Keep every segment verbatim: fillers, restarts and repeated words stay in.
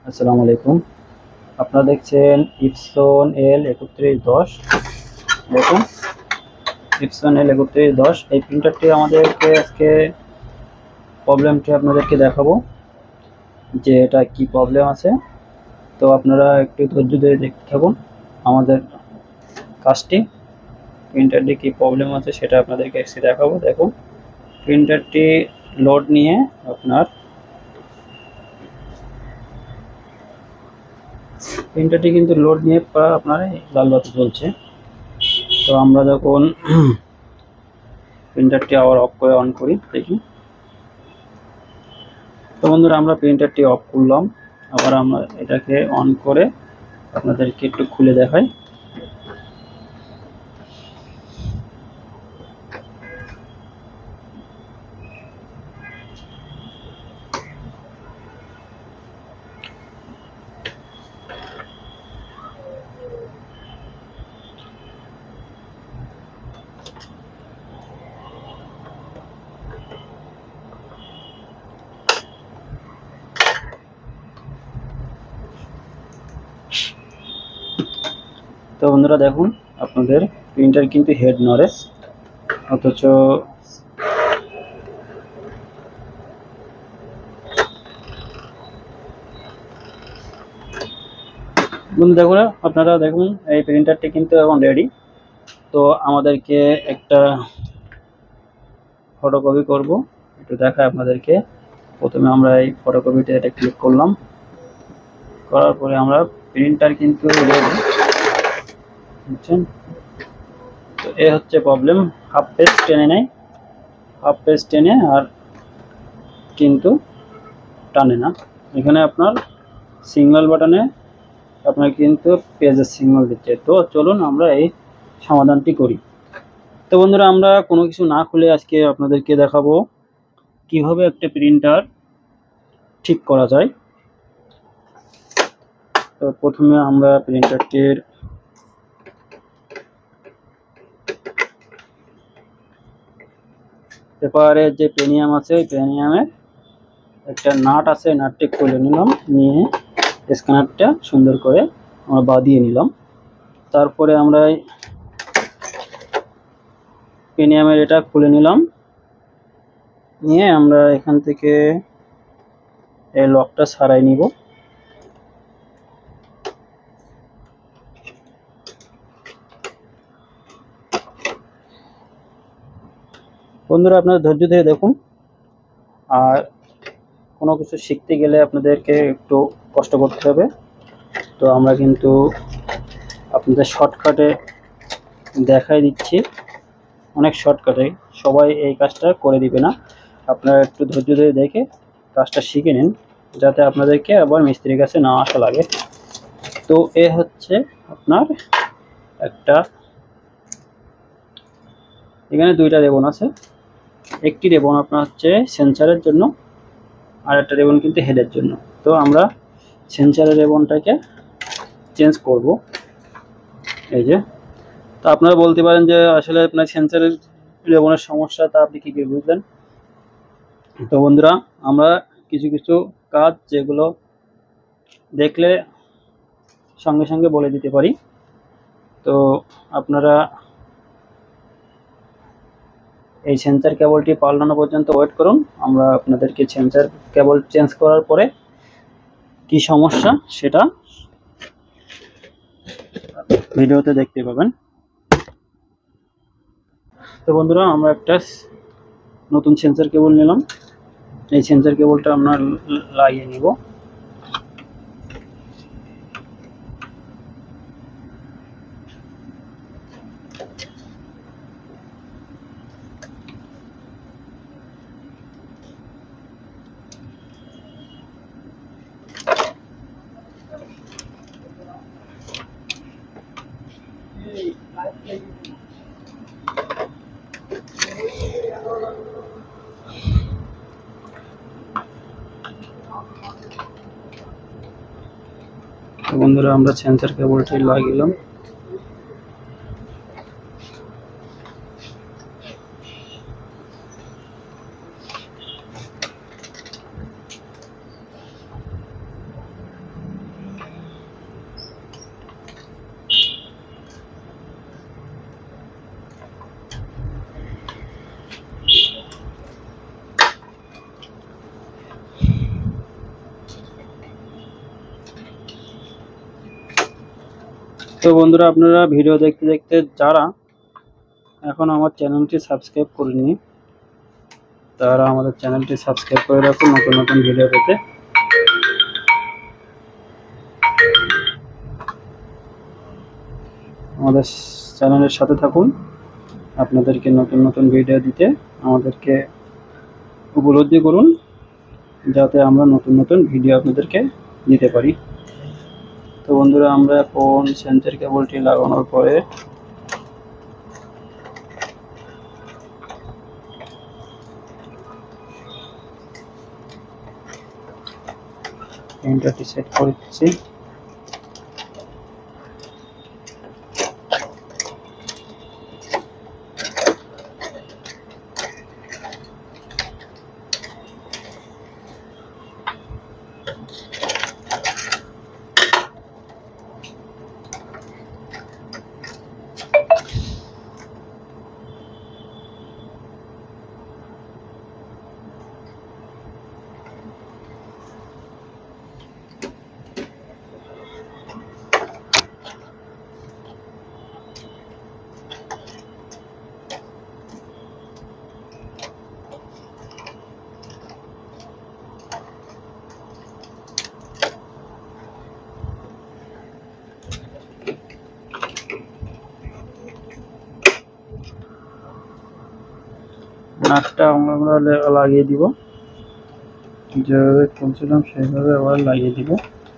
আসসালামু আলাইকুম। আপনারা দেখছেন ইপসন এল একত্রিশ দশ। দেখুন ইপসন এল একত্রিশ দশ এই প্রিন্টারটি আমাদেরকে আজকে প্রবলেমটি আপনাদেরকে দেখাবো যে এটা কি প্রবলেম আছে। তো আপনারা একটু ধৈর্য ধরে দেখতে থাকুন আমাদের কাজটি। প্রিন্টারটি কি প্রবলেম আছে সেটা আপনাদেরকে আজকে দেখাবো। দেখুন প্রিন্টারটি লোড নিয়ে আপনার প্রিন্টারটি কিন্তু লোড নিয়ে প্রায় আপনার লাল বাতি জ্বলছে। তো আমরা যখন প্রিন্টারটি আবার অফ করে অন করি দেখি। তো বন্ধুরা আমরা প্রিন্টারটি অফ করলাম, আবার আমরা এটাকে অন করে আপনাদেরকে একটু খুলে দেখাই। তো বন্ধুরা দেখুন আপনাদের প্রিন্টার কিন্তু হেড নড়ে, অথচ বন্ধু দেখুন আপনারা দেখুন এই প্রিন্টারটি কিন্তু এখন রেডি। তো আমাদেরকে একটা ফটোকপি করব, একটু দেখায় আপনাদেরকে। প্রথমে আমরা এই ফটোকপিতে এটা ক্লিক করলাম, করার পরে আমরা প্রিন্টার কিন্তু রেডি, বুঝছেন। তো এ হচ্ছে প্রবলেম, হাফ পেজ টেনে নেয়, হাফ পেজ টেনে আর কিন্তু টানে না। এখানে আপনার সিগন্যাল বাটনে আপনার কিন্তু পেজের সিগন্যাল দিচ্ছে। তো চলুন আমরা এই সমাধানটি করি। তো বন্ধুরা আমরা কোনো কিছু না খুলে আজকে আপনাদেরকে দেখাবো কিভাবে একটা প্রিন্টার ঠিক করা যায়। তো প্রথমে আমরা প্রিন্টারটির পেপারের যে পেনিয়াম আছে ওই পেনিয়ামের একটা নাট আছে, নাটটি খুলে নিলাম, নিয়ে স্ক্যানারটা সুন্দর করে আমরা বাঁধিয়ে নিলাম। তারপরে আমরা পেনিয়ামের এটা খুলে নিলাম, নিয়ে আমরা এখান থেকে এই লকটা ছাড়াই নিব। বন্ধুরা আপনারা ধৈর্য ধরে দেখুন, আর কোনো কিছু শিখতে গেলে আপনাদেরকে একটু কষ্ট করতে হবে। তো আমরা কিন্তু আপনাদের শর্টকাটে দেখাই দিচ্ছি, অনেক শর্টকাটে, সবাই এই কাজটা করে দিবে না। আপনারা একটু ধৈর্য ধরে দেখে কাজটা শিখে নিন, যাতে আপনাদেরকে আবার মিস্ত্রির কাছে না আসা লাগে। তো এ হচ্ছে আপনার একটা, এখানে দুইটা রেবন আছে, একটি রেবন আপনার হচ্ছে সেন্সারের জন্য, আর একটা রেবন কিন্তু হেডের জন্য। তো আমরা সেন্সারের রেবনটাকে চেঞ্জ করব, এই যে। তো আপনারা বলতে পারেন যে আসলে আপনার সেন্সারের রেবনের সমস্যা, তা আপনি কী কী বুঝলেন। তো বন্ধুরা আমরা কিছু কিছু কাজ যেগুলো দেখলে সঙ্গে সঙ্গে বলে দিতে পারি। তো আপনারা এই সেন্সার কেবলটি পাল্টানো পর্যন্ত ওয়েট করুন, আমরা আপনাদেরকে সেন্সার কেবল চেঞ্জ করার পরে কি সমস্যা সেটা ভিডিওতে দেখতে পাবেন। তো বন্ধুরা আমরা একটা নতুন সেন্সার কেবল নিলাম, এই সেন্সার কেবলটা আমরা লাগিয়ে নিব। বন্ধুরা আমরা সেন্সার কেবলটি লাগিলাম। তো বন্ধুরা, আপনারা ভিডিও দেখতে দেখতে যারা এখন আমার চ্যানেলটি সাবস্ক্রাইব করেননি তারা আমাদের চ্যানেলটি সাবস্ক্রাইব করে রাখুন নতুন নতুন ভিডিও পেতে। আমাদের চ্যানেলের সাথে থাকুন, আপনাদেরকে নতুন নতুন ভিডিও দিতে আমাদেরকে উপলব্ধি করুন, যাতে আমরা নতুন নতুন ভিডিও আপনাদেরকে দিতে পারি। তো বন্ধুরা, আমরা এখন সেন্সর কেবলটি লাগানোর পরে প্রিন্টারটি সেট করে দিচ্ছি। নাটটা আমরা লাগিয়ে দিব, যেভাবে খুলছিলাম সেইভাবে আবার লাগিয়ে দিব।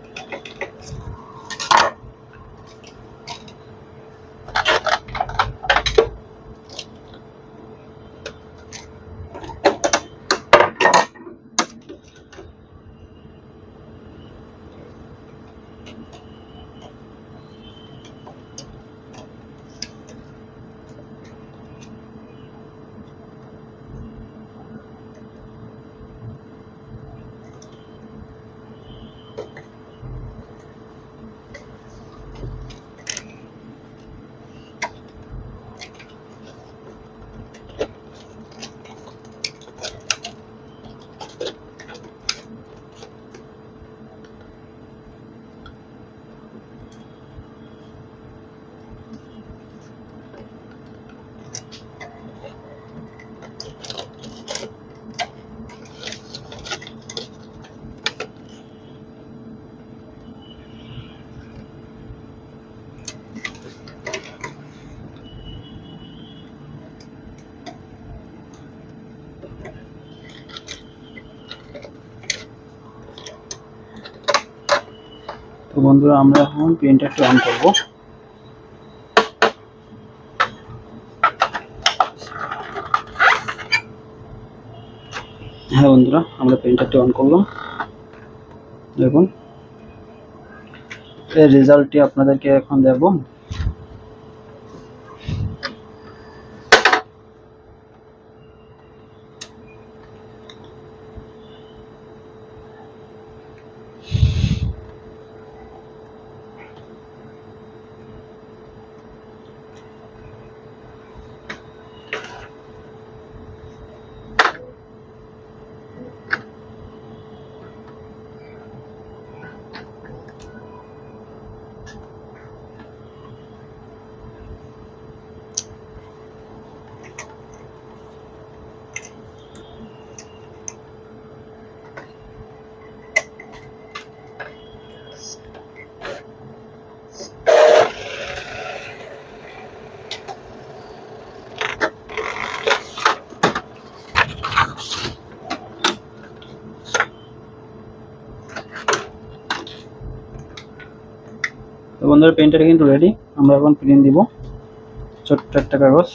তো বন্ধুরা, আমরা এখন প্রিন্টারটি অন করব। হ্যাঁ বন্ধুরা, আমরা প্রিন্টারটি অন করলাম। দেখুন এর রেজাল্টটি আপনাদেরকে এখন দেব। তো বন্ধুরা, প্রিন্টার কিন্তু রেডি। আমরা এখন প্রিন্ট দিব। ছোট্ট একটা কাগজ,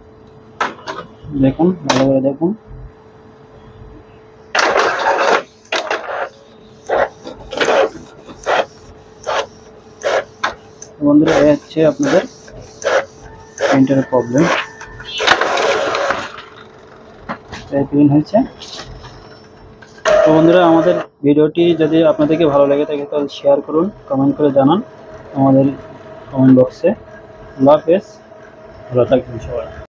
দেখুন ভালো করে দেখুন। বন্ধুরা, এই হচ্ছে আপনাদের প্রিন্টারের প্রবলেম। এই প্রিন্ট হয়েছে। তো বন্ধুরা, আমাদের ভিডিওটি যদি আপনাদেরকে ভালো লাগে থাকে তাহলে শেয়ার করুন, কমেন্ট করে জানান আমাদের কমেন্ট বক্সে। আল্লাহ হাফেজ, ভালো থাকবেন সবাই।